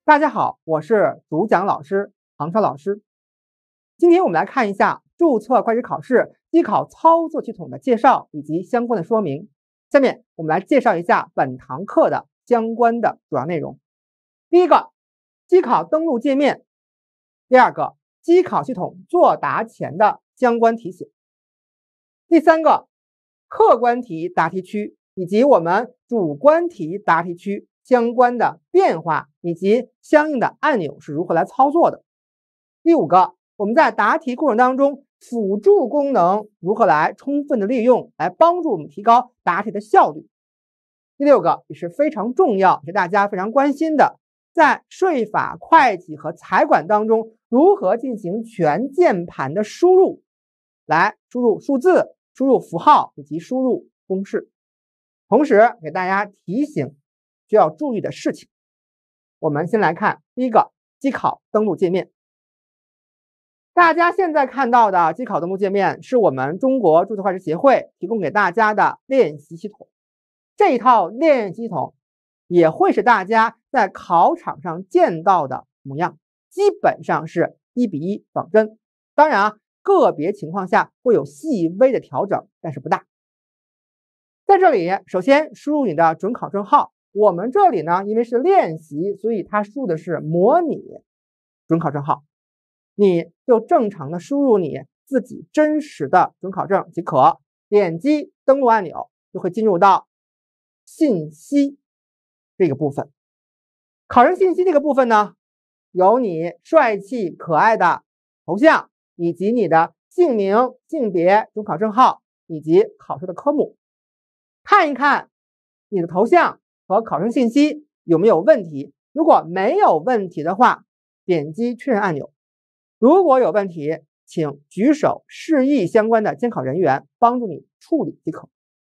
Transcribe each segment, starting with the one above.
大家好，我是主讲老师杭超老师。今天我们来看一下注册会计考试机考操作系统的介绍以及相关的说明。下面我们来介绍一下本堂课的相关的主要内容。第一个，机考登录界面；第二个，机考系统作答前的相关提醒；第三个，客观题答题区以及我们主观题答题区相关的变化以及相应的按钮是如何来操作的。第五个，我们在答题过程当中辅助功能如何来充分的利用，来帮助我们提高答题的效率。第六个也是非常重要，是大家非常关心的，在税法、会计和财管当中如何进行全键盘的输入，来输入数字、输入符号以及输入公式。同时给大家提醒需要注意的事情。我们先来看第一个机考登录界面。大家现在看到的机考登录界面是我们中国注册会计协会提供给大家的练习系统。这一套练习系统也会是大家在考场上见到的模样，基本上是1:1仿真。当然个别情况下会有细微的调整，但是不大。在这里首先输入你的准考证号，我们这里呢因为是练习，所以它输的是模拟准考证号，你就正常的输入你自己真实的准考证即可。点击登录按钮就会进入到信息这个部分。考生信息这个部分呢，有你帅气可爱的头像以及你的姓名、性别、准考证号以及考试的科目。看一看你的头像和考生信息有没有问题，如果没有问题的话，点击确认按钮。如果有问题，请举手示意相关的监考人员帮助你处理即可。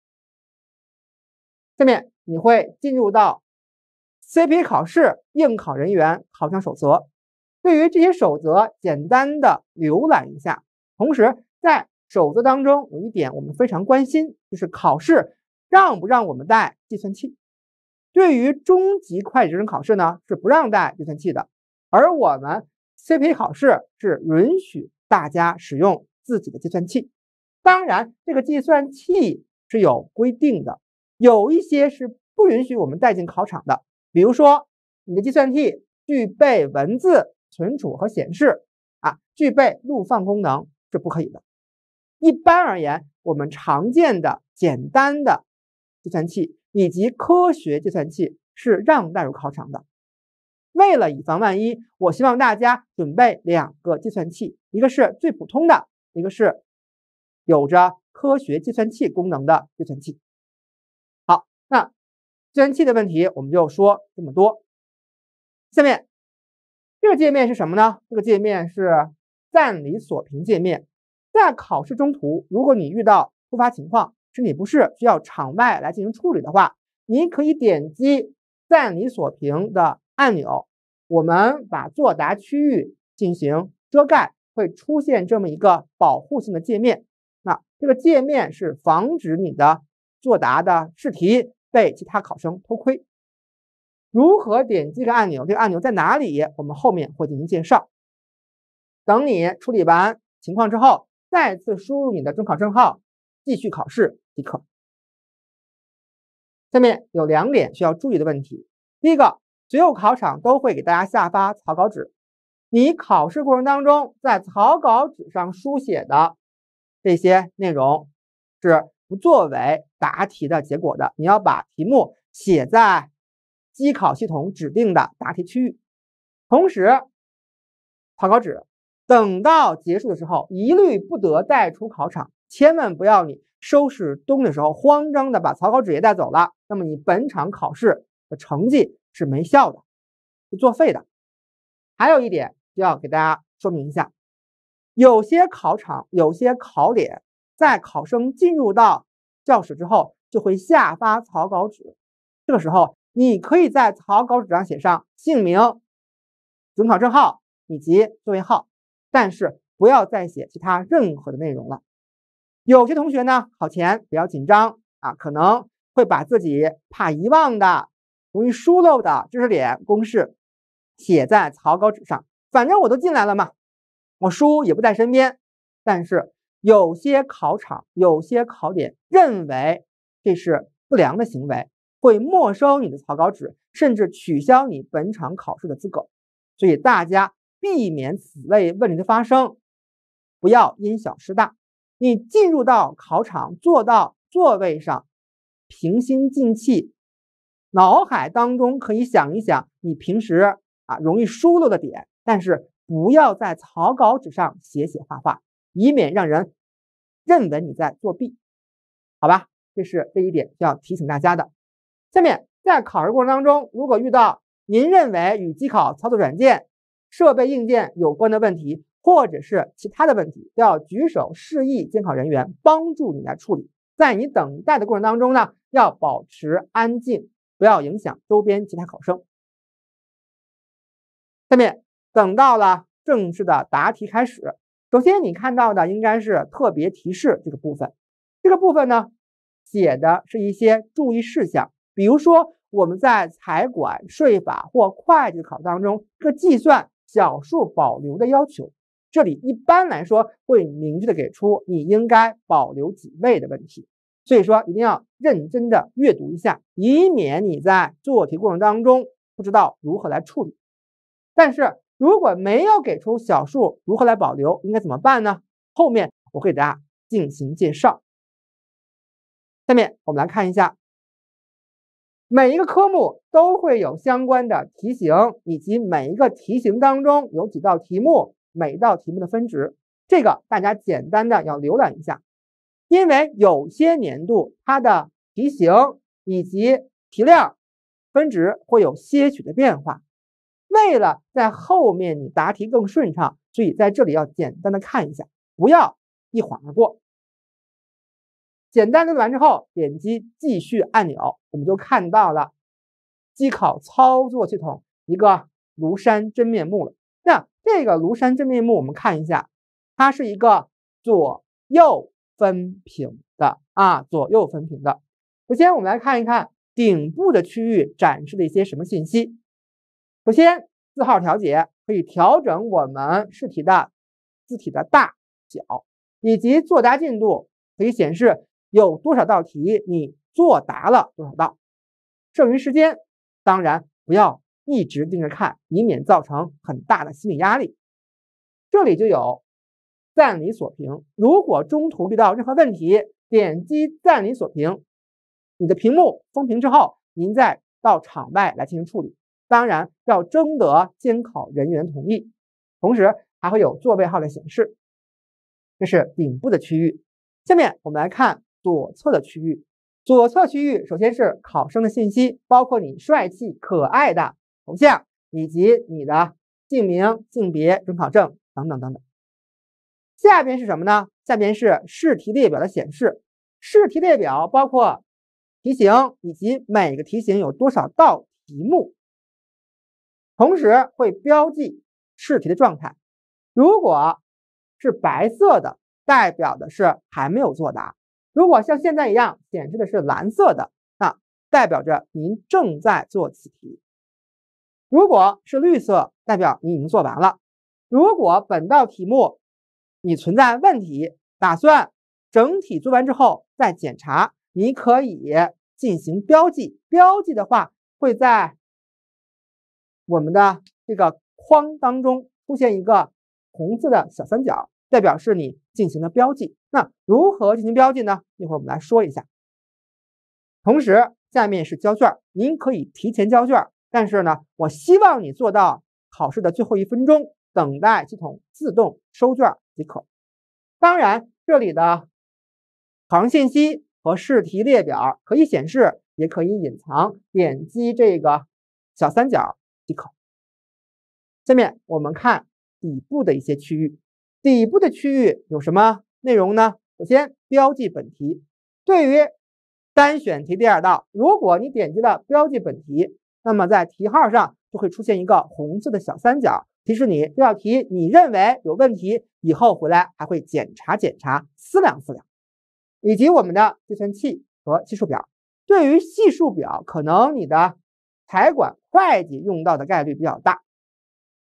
下面你会进入到 CPA 考试应考人员考场守则，对于这些守则简单的浏览一下。同时在守则当中有一点我们非常关心，就是考试让不让我们带计算器。对于中级会计职称考试呢是不让带计算器的，而我们 CPA 考试是允许大家使用自己的计算器。当然这个计算器是有规定的，有一些是不允许我们带进考场的，比如说你的计算器具备文字存储和显示具备录放功能是不可以的。一般而言，我们常见的简单的计算器以及科学计算器是让带入考场的。为了以防万一，我希望大家准备2个计算器，一个是最普通的，一个是有着科学计算器功能的计算器。好，那计算器的问题我们就说这么多。下面这个界面是什么呢？这个界面是暂理锁屏界面。在考试中途，如果你遇到突发情况，身体不适需要场外来进行处理的话，你可以点击暂理锁屏的按钮，我们把作答区域进行遮盖，会出现这么一个保护性的界面。那这个界面是防止你的作答的试题被其他考生偷窥。如何点击这个按钮，这个按钮在哪里，我们后面会进行介绍。等你处理完情况之后，再次输入你的准考证号，继续考试即可。下面有2点需要注意的问题。第一个，所有考场都会给大家下发草稿纸，你考试过程当中在草稿纸上书写的这些内容是不作为答题的结果的，你要把题目写在机考系统指定的答题区域。同时草稿纸等到结束的时候一律不得带出考场，千万不要你收拾东西的时候慌张的把草稿纸也带走了，那么你本场考试的成绩是没效的，是作废的。还有一点需要给大家说明一下，有些考场有些考点在考生进入到教室之后就会下发草稿纸，这个时候你可以在草稿纸上写上姓名、准考证号以及座位号，但是不要再写其他任何的内容了。有些同学呢考前比较紧张可能会把自己怕遗忘的、容易疏漏的知识点、公式写在草稿纸上，反正我都进来了嘛，我书也不在身边。但是有些考场、有些考点认为这是不良的行为，会没收你的草稿纸，甚至取消你本场考试的资格。所以大家避免此类问题的发生，不要因小失大。你进入到考场，坐到座位上，平心静气，脑海当中可以想一想你平时容易疏漏的点，但是不要在草稿纸上写画画，以免让人认为你在作弊，好吧？这是这一点需要提醒大家的。下面在考试过程当中，如果遇到您认为与机考操作软件、设备硬件有关的问题，或者是其他的问题，都要举手示意监考人员帮助你来处理。在你等待的过程当中呢，要保持安静，不要影响周边其他考生。下面等到了正式的答题开始，首先你看到的应该是特别提示这个部分。这个部分呢，写的是一些注意事项，比如说我们在财管、税法或会计考当中，这个计算小数保留的要求，这里一般来说会明确的给出你应该保留几位的问题。所以说一定要认真的阅读一下，以免你在做题过程当中不知道如何来处理。但是如果没有给出小数如何来保留，应该怎么办呢？后面我会给大家进行介绍。下面我们来看一下，每一个科目都会有相关的题型，以及每一个题型当中有几道题目，每道题目的分值，这个大家简单的要浏览一下。因为有些年度它的题型以及题量分值会有些许的变化，为了在后面你答题更顺畅，所以在这里要简单的看一下，不要一晃而过。简单的完之后，点击继续按钮，我们就看到了机考操作系统一个庐山真面目了。那这个庐山真面目，我们看一下，它是一个左右分屏的左右分屏的。首先我们来看一看顶部的区域展示的一些什么信息。首先字号调节可以调整我们试题的字体的大小，以及作答进度可以显示有多少道题你作答了多少道。剩余时间当然不要一直盯着看，以免造成很大的心理压力。这里就有暂离锁屏，如果中途遇到任何问题，点击暂离锁屏，你的屏幕封屏之后，您再到场外来进行处理。当然要征得监考人员同意，同时还会有座位号的显示。这是顶部的区域。下面我们来看左侧的区域。左侧区域首先是考生的信息，包括你帅气可爱的头像，以及你的姓名、性别、准考证等等等等。下边是什么呢？下边是试题列表的显示。试题列表包括题型以及每个题型有多少道题目，同时会标记试题的状态。如果是白色的，代表的是还没有作答；如果像现在一样显示的是蓝色的，那代表着您正在做此题；如果是绿色，代表你已经做完了。如果本道题目你存在问题，打算整体做完之后再检查，你可以进行标记。标记的话，会在我们的这个框当中出现一个红色的小三角，代表是你进行了标记。那如何进行标记呢？一会儿我们来说一下。同时下面是交卷，您可以提前交卷，但是呢，我希望你做到考试的最后1分钟，等待系统自动收卷即可。当然这里的考生信息和试题列表可以显示，也可以隐藏，点击这个小三角即可。下面我们看底部的一些区域。底部的区域有什么内容呢？首先标记本题。对于单选题第2道，如果你点击了标记本题，那么在题号上就会出现一个红色的小三角，提示你这道题你认为有问题，以后回来还会检查，思量。以及我们的计算器和系数表。对于系数表，可能你的财管会计用到的概率比较大，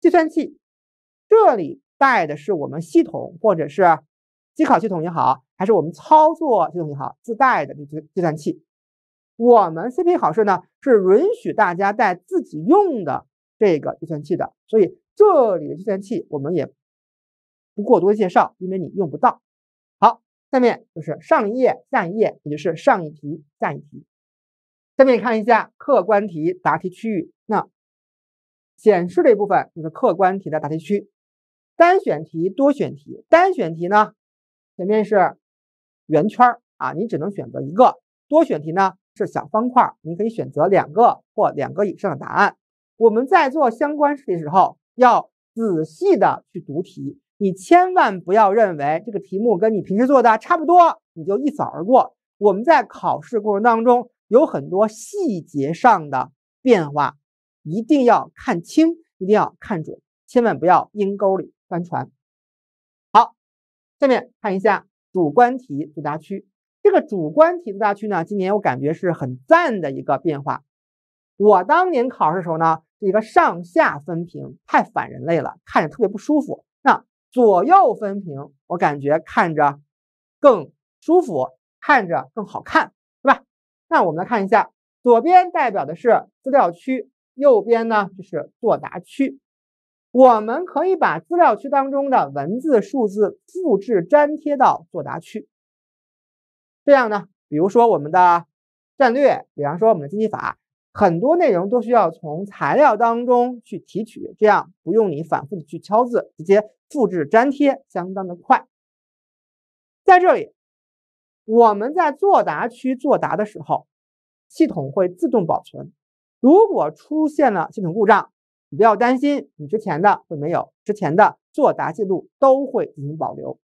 计算器，这里带的是我们系统或者是机考系统也好，还是我们操作系统也好自带的计算器。我们 CPA 考试呢是允许大家带自己用的这个计算器的，所以这里的计算器我们也不过多介绍，因为你用不到。好，下面就是上一页下一页，也就是上一题下一题。下面看一下客观题答题区域，那显示这一部分就是客观题的答题区，单选题、多选题。单选题呢，前面是圆圈啊，你只能选择一个；多选题呢是小方块，你可以选择2个或2个以上的答案。我们在做相关试题的时候，要仔细的去读题，你千万不要认为这个题目跟你平时做的差不多，你就一扫而过。我们在考试过程当中有很多细节上的变化，一定要看清，一定要看准，千万不要阴沟里翻船。好，下面看一下主观题作答区。这个主观题作答区呢，今年我感觉是很赞的一个变化。我当年考试的时候呢，是一个上下分屏，太反人类了，看着特别不舒服。那左右分屏，我感觉看着更舒服，看着更好看，对吧？那我们来看一下，左边代表的是资料区，右边呢就是作答区。我们可以把资料区当中的文字、数字复制粘贴到作答区。这样呢，比如说我们的战略，比方说我们的经济法，很多内容都需要从材料当中去提取，这样不用你反复的去敲字，直接复制粘贴，相当的快。在这里，我们在作答区作答的时候，系统会自动保存。如果出现了系统故障，你不要担心，你之前的会没有，之前的作答记录都会进行保留。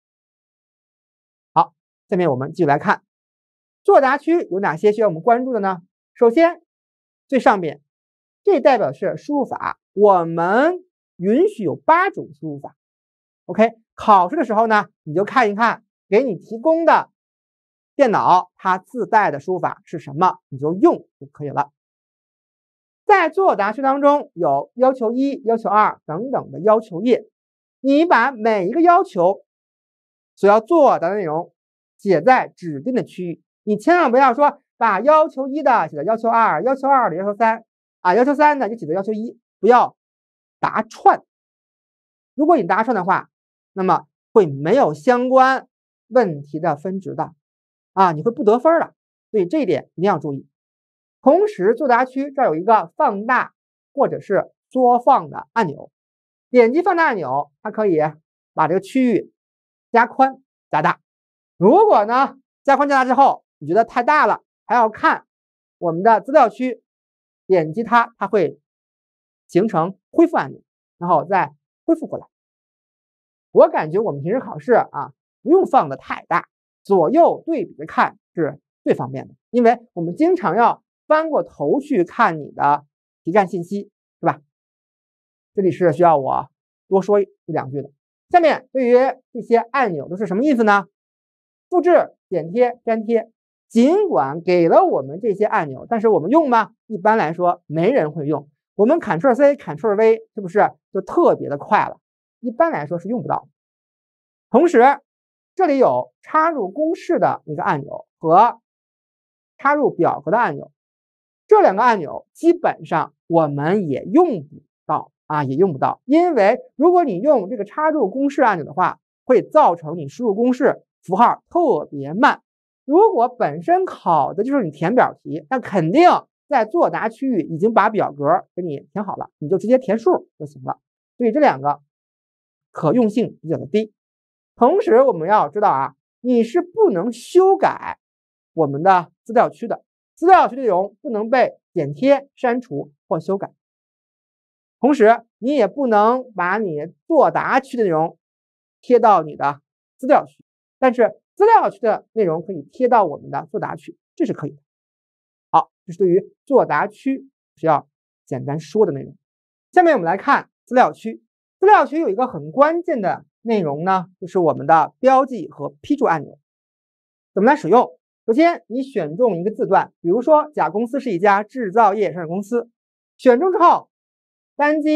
好，下面我们继续来看作答区有哪些需要我们关注的呢？首先，最上边这代表是输入法，我们允许有8种输入法。OK， 考试的时候呢，你就看一看给你提供的电脑它自带的输入法是什么，你就用就可以了。在作答区当中有要求1、要求2等等的要求页，你把每一个要求所要作答的内容写在指定的区域，你千万不要说把要求1的写到要求2，要求2的要求3啊，要求3的就写到要求1，不要答串。如果你答串的话，那么会没有相关问题的分值的啊，你会不得分的，所以这一点一定要注意。同时，作答区这儿有一个放大或者是缩放的按钮，点击放大按钮，它可以把这个区域加宽加大。如果呢加宽加大之后，你觉得太大了，还要看我们的资料区，点击它，它会形成恢复按钮，然后再恢复过来。我感觉我们平时考试啊，不用放的太大，左右对比着看是最方便的，因为我们经常要翻过头去看你的题干信息，是吧？这里是需要我多说1-2句的。下面对于这些按钮都是什么意思呢？复制、剪贴、粘贴。尽管给了我们这些按钮，但是我们用吗？一般来说没人会用。我们 Ctrl+C、Ctrl+V 是不是就特别的快了？一般来说是用不到。同时，这里有插入公式的一个按钮和插入表格的按钮，这2个按钮基本上我们也用不到啊，也用不到，因为如果你用这个插入公式按钮的话，会造成你输入公式符号特别慢。如果本身考的就是你填表题，那肯定在作答区域已经把表格给你填好了，你就直接填数就行了。所以这2个可用性比较的低。同时我们要知道啊，你是不能修改我们的资料区的，资料区内容不能被剪贴、删除或修改。同时你也不能把你作答区的内容贴到你的资料区，但是资料区的内容可以贴到我们的作答区，这是可以的。好，这是对于作答区需要简单说的内容。下面我们来看资料区。资料区有一个很关键的内容呢，就是我们的标记和批注按钮。怎么来使用？首先，你选中一个字段，比如说甲公司是一家制造业上市公司，选中之后，单击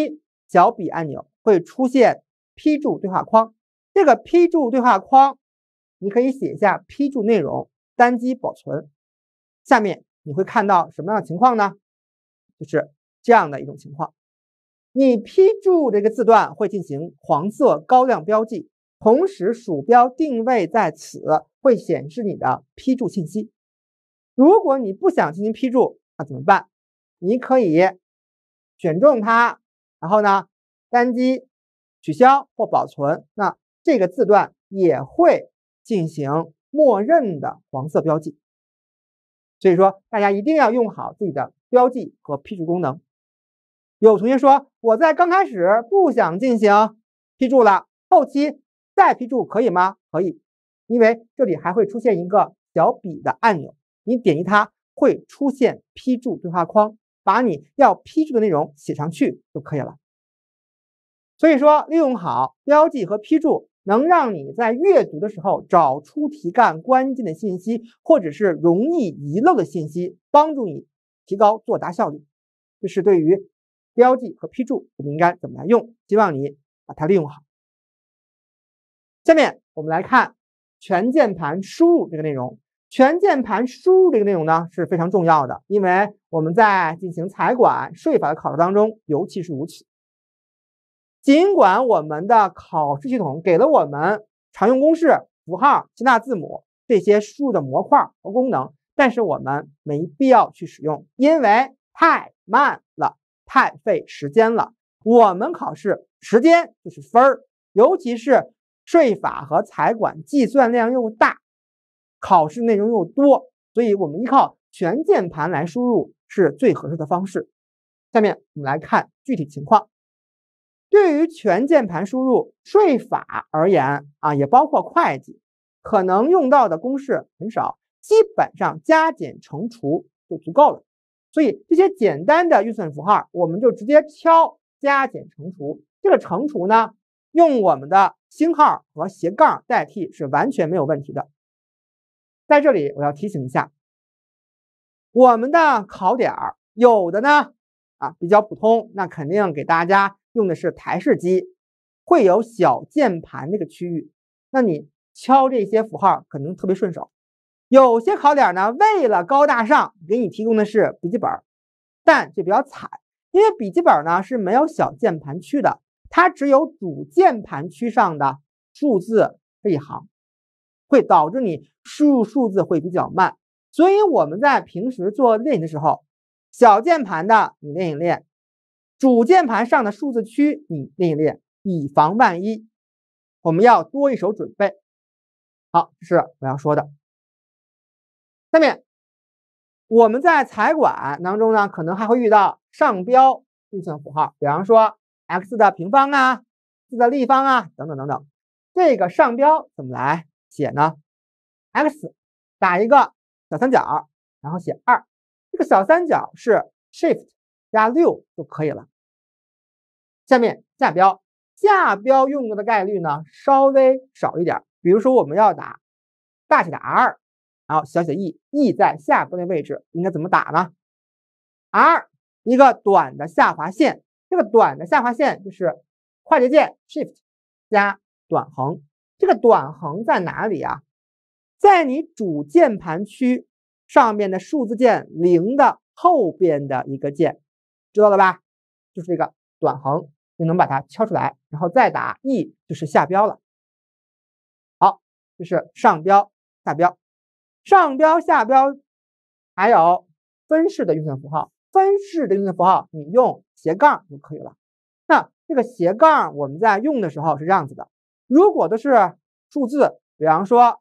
小笔按钮会出现批注对话框。这个批注对话框，你可以写下批注内容，单击保存。下面你会看到什么样的情况呢？就是这样的一种情况。你批注这个字段会进行黄色高亮标记，同时鼠标定位在此，会显示你的批注信息。如果你不想进行批注，那怎么办？你可以选中它，然后呢，单击取消或保存，那这个字段也会进行默认的黄色标记。所以说，大家一定要用好自己的标记和批注功能。有同学说，我在刚开始不想进行批注了，后期再批注可以吗？可以，因为这里还会出现一个小笔的按钮，你点击它会出现批注对话框，把你要批注的内容写上去就可以了。所以说，利用好标记和批注，能让你在阅读的时候找出题干关键的信息，或者是容易遗漏的信息，帮助你提高作答效率。这是对于标记和批注我们应该怎么来用，希望你把它利用好。下面我们来看全键盘输入这个内容。全键盘输入这个内容呢是非常重要的，因为我们在进行财管、税法的考试当中尤其是如此。尽管我们的考试系统给了我们常用公式、符号、希腊字母这些输入的模块和功能，但是我们没必要去使用，因为太慢了，太费时间了。我们考试时间就是分儿，尤其是税法和财管计算量又大，考试内容又多，所以我们依靠全键盘来输入是最合适的方式。下面我们来看具体情况。对于全键盘输入税法而言也包括会计，可能用到的公式很少，基本上加减乘除就足够了。所以这些简单的预算符号，我们就直接敲加减乘除。这个乘除呢，用我们的星号和斜杠代替是完全没有问题的。在这里我要提醒一下，我们的考点有的呢比较普通，那肯定给大家用的是台式机，会有小键盘这个区域，那你敲这些符号可能特别顺手。有些考点呢，为了高大上，给你提供的是笔记本，但这比较惨，因为笔记本呢是没有小键盘区的，它只有主键盘区上的数字这一行，会导致你输入数字会比较慢。所以我们在平时做练习的时候，小键盘的你练一练，主键盘上的数字区你练一练，以防万一，我们要多一手准备。好，这是我要说的。下面我们在财管当中呢，可能还会遇到上标预算符号，比方说 x 的平方4的立方等等等等。这个上标怎么来写呢？ x 打一个小三角，然后写2，这个小三角是 Shift 加6就可以了。下面下标，下标用的概率呢稍微少一点，比如说我们要打大写的 R， 然后小写 e 在下标的位置应该怎么打呢？ R 一个短的下划线，这个短的下划线就是快捷键 Shift 加短横，这个短横在哪里在你主键盘区上面的数字键0的后边的一个键，知道了吧？就是这个短横，就能把它敲出来，然后再打 E 就是下标了。好，这是上标、下标。上标、下标还有分式的运算符号，分式的运算符号你用斜杠就可以了。那这个斜杠我们在用的时候是这样子的，如果都是数字，比方说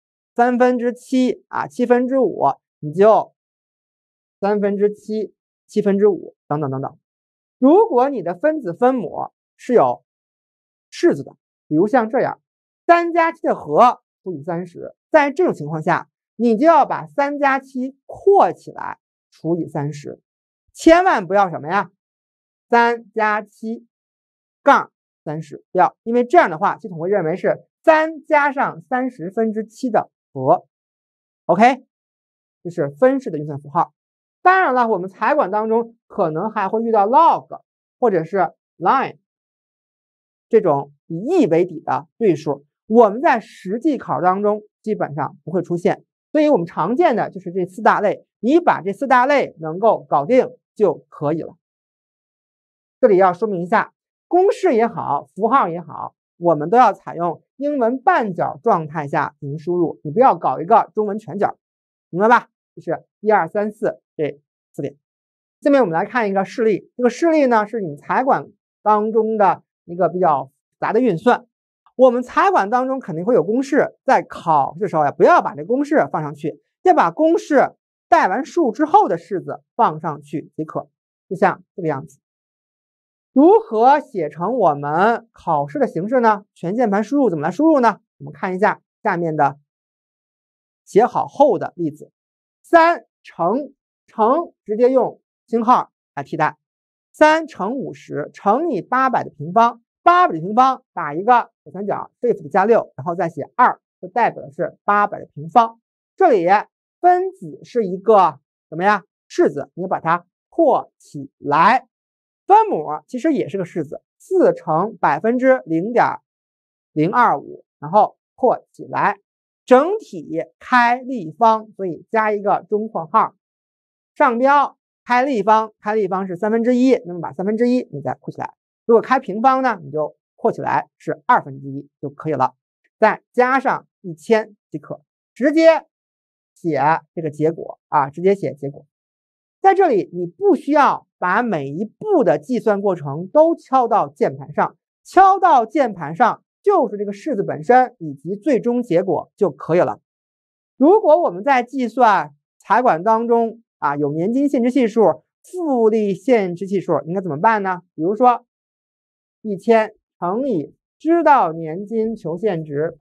7/3、5/7，你就7/3、7/5等等等等。如果你的分子分母是有式子的，比如像这样3加7的和除以30，在这种情况下你就要把3加7括起来除以30，千万不要什么呀3加7杠30，不要，因为这样的话系统会认为是3加上30/7的和。 OK， 这是分式的运算符号。当然了，我们财管当中可能还会遇到 log 或者是 line 这种以亿为底的对数，我们在实际考当中基本上不会出现。所以我们常见的就是这4大类，你把这4大类能够搞定就可以了。这里要说明一下，公式也好，符号也好，我们都要采用英文半角状态下进行输入，你不要搞一个中文全角，明白吧？就是1、2、3、4这4点。下面我们来看一个示例，这个示例呢是你们财管当中的一个比较复杂的运算。我们财管当中肯定会有公式，在考试的时候呀，不要把这公式放上去，要把公式代完数之后的式子放上去即可，就像这个样子。如何写成我们考试的形式呢？全键盘输入怎么来输入呢？我们看一下下面的写好后的例子，3乘直接用星号来替代，3乘50乘以800的平方，800的平方打一个左三角 shift 加6，然后再写2，就代表的是800的平方。这里分子是一个什么呀？式子，你把它括起来。分母其实也是个式子，4乘0.025，然后括起来，整体开立方，所以加一个中括号，上标开立方，开立方是1/3，那么把1/3你再括起来。如果开平方呢，你就括起来是1/2就可以了，再加上1000即可，直接写这个结果啊，直接写结果。在这里你不需要把每一步的计算过程都敲到键盘上，敲到键盘上就是这个式子本身以及最终结果就可以了。如果我们在计算财管当中有年金现值系数、复利现值系数，应该怎么办呢？比如说1000乘以知道年金求现值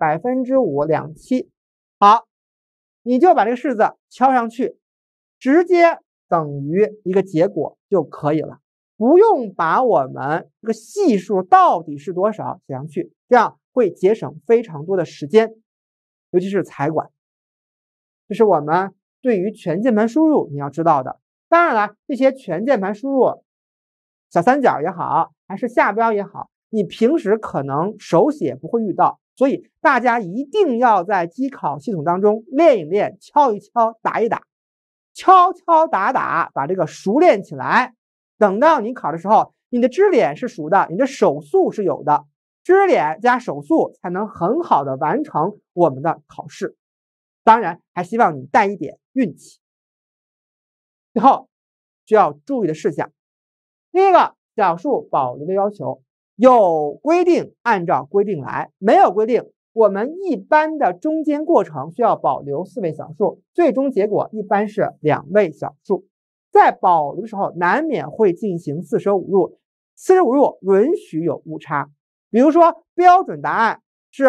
5%，27，好，你就把这个式子敲上去，直接等于一个结果就可以了，不用把我们这个系数到底是多少写上去，这样会节省非常多的时间，尤其是财管。这是我们对于全键盘输入你要知道的。当然了，这些全键盘输入，小三角也好，还是下标也好，你平时可能手写不会遇到，所以大家一定要在机考系统当中练一练，敲一敲，打一打。敲敲打打，把这个熟练起来。等到你考的时候，你的支点是熟的，你的手速是有的，支点加手速才能很好的完成我们的考试。当然，还希望你带一点运气。最后需要注意的事项，第一个，小数保留的要求，有规定按照规定来，没有规定。我们一般的中间过程需要保留4位小数，最终结果一般是2位小数。在保留的时候，难免会进行四舍五入，45入允许有误差。比如说，标准答案是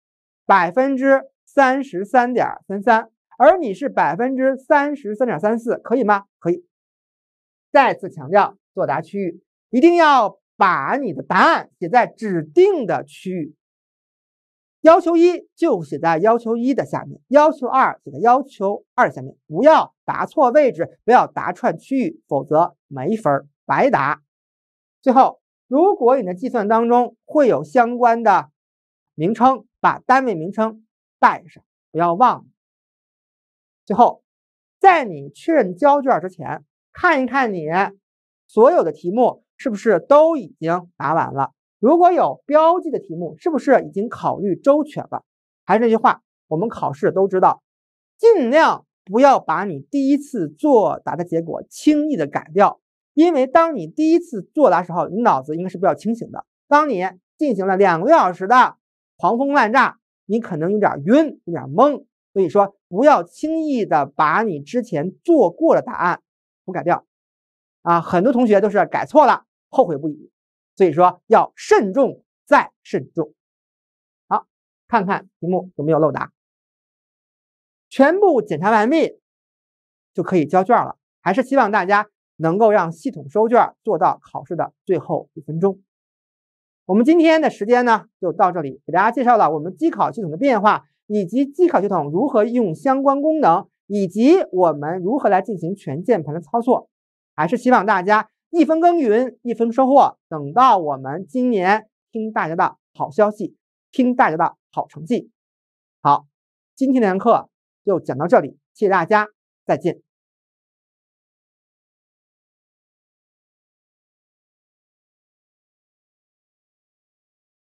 33.33%，而你是33.34%，可以吗？可以。再次强调，作答区域一定要把你的答案写在指定的区域。要求1就写在要求1的下面，要求2写在要求2的下面，不要答错位置，不要答串区域，否则没分，白答。最后，如果你的计算当中会有相关的名称，把单位名称带上，不要忘了。最后，在你确认交卷之前，看一看你所有的题目是不是都已经答完了。如果有标记的题目，是不是已经考虑周全了？还是那句话，我们考试都知道，尽量不要把你第一次作答的结果轻易的改掉，因为当你第一次作答的时候，你脑子应该是比较清醒的。当你进行了2个多小时的狂轰滥炸，你可能有点晕，有点懵，所以说不要轻易的把你之前做过的答案不改掉很多同学都是改错了，后悔不已。所以说要慎重再慎重。好，看看题目有没有漏答。全部检查完毕就可以交卷了。还是希望大家能够让系统收卷做到考试的最后1分钟。我们今天的时间呢就到这里，给大家介绍了我们机考系统的变化，以及机考系统如何应用相关功能，以及我们如何来进行全键盘的操作。还是希望大家一分耕耘一分收获，等到我们今年听大家的好消息，听大家的好成绩。好，今天这堂课就讲到这里，谢谢大家，再见。